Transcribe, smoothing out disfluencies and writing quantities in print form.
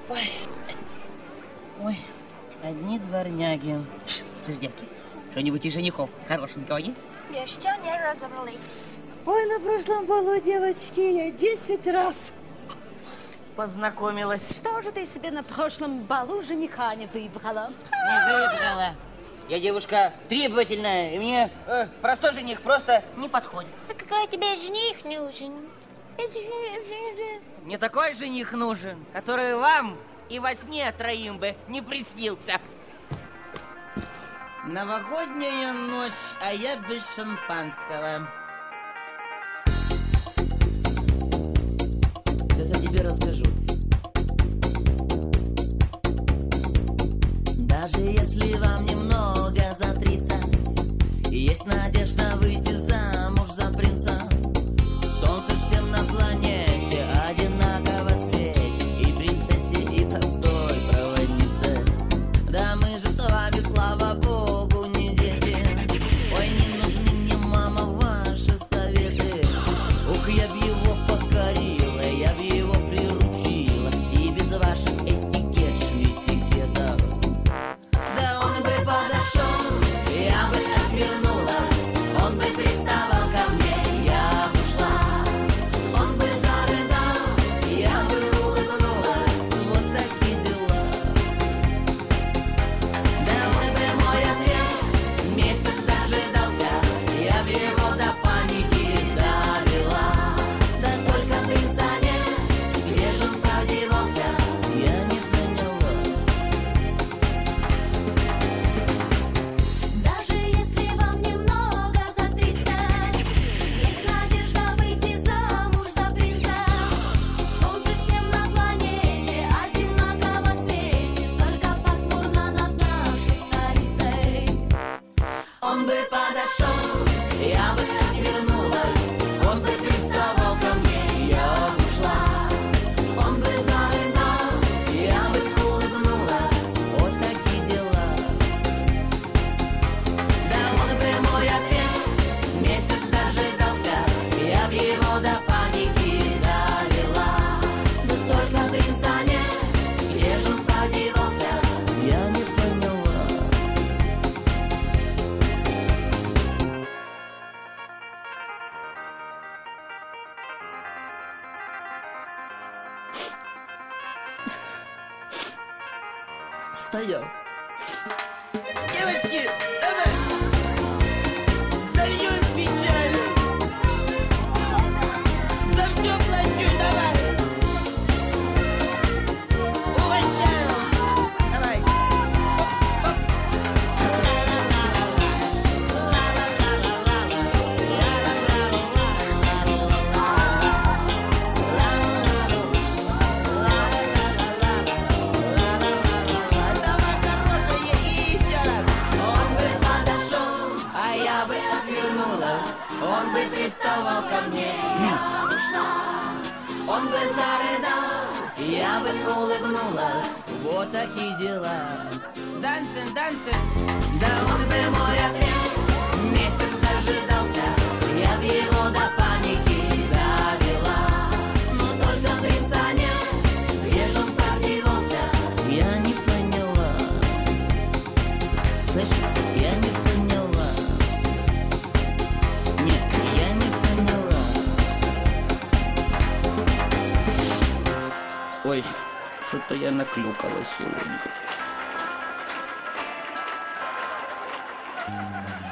Ой. Ой, одни дворняги. Слышь, девки, что-нибудь из женихов хорошенького есть? Еще не разобрались. Ой, на прошлом балу, девочки, я 10 раз познакомилась. Что же ты себе на прошлом балу жениха не выбрала? Не выбрала. Я девушка требовательная, и мне простой жених просто не подходит. А какой тебе жених нужен? Мне такой жених нужен, который вам и во сне троим бы не приснился. Новогодняя ночь, а я без шампанского. Сейчас я тебе расскажу. Даже если вам немного за 30, есть надежда выйти замуж за принца. Солнце всем на планете одинаково светит, и принцессе, и простой проводнице. Да мы же с вами, слава богу, не дети. Ой, не нужны мне, мама, ваши советы. Ух, я б его покорила, я б его приручила, и без ваших этикет, шмитикетов. Да он бы подошел, я бы отвернулась, он бы приставал ко мне, я бы шла. Он бы зарыдал, я бы улыбнулась, вот такие дела. Да он бы мой ответ месяц дожидался, я бы его до паники довела. Да только принца нет, где же он подевался, я не поняла. Даже если вам немного за 30, есть надежда выйти замуж за принца. Солнце всем на планете одинаково светит, только пасмурно над нашей столицей. Он бы подошел, я бы отвернулась, он бы приставал ко мне, я бы ушла. Он бы зарыдал, я бы улыбнулась, вот такие дела. Да он бы мой ответ месяц дожидался, я б его до паники довела. Да только принца нет, где же он подевался, я не поняла. Стоял. Девочки, давай! Сольем печаль! За все плачу, давай! Угощаю! Давай! Давай, хорошая, и еще раз! Он бы подошел, а я бы отвернулась. Он бы приставал ко мне, я бы ушла. Он бы зарыдал, я бы улыбнулась. Вот такие дела. Дансен, дансен. Да он бы мой ответ месяц дожидался, я б его до паники довела. Но только принца нет, где же он подевался, я не поняла. Слышь, я не поняла. Нет, я не поняла. Ой, что-то я наклюкала сегодня.